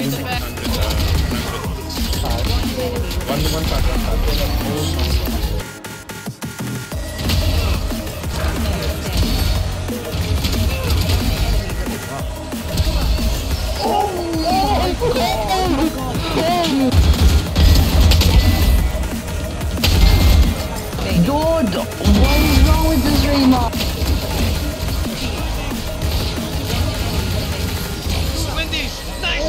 the back. One shot. Dude, what is wrong with this Rayma? Wendy's! Nice!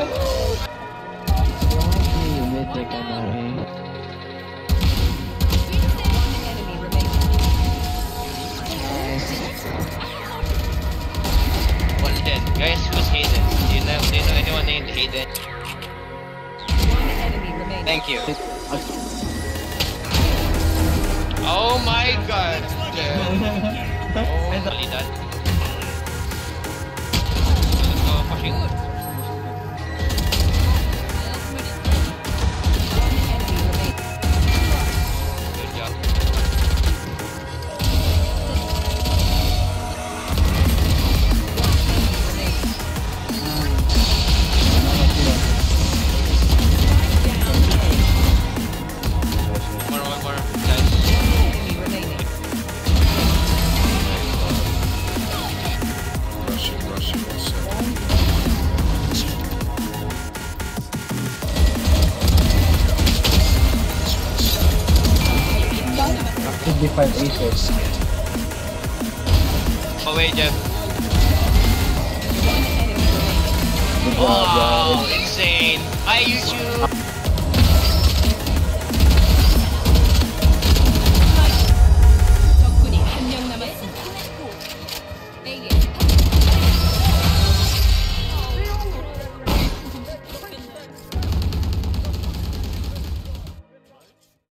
One dead. Guys, who's Hayden? Do you know anyone named Hayden? Thank you. Oh my god! Oh, mali dad. Pushing. Good job. One more. Nice. Rushing. 55 aces. Away, Jeff. Good job, Wow, guys. insane. Hi, YouTube.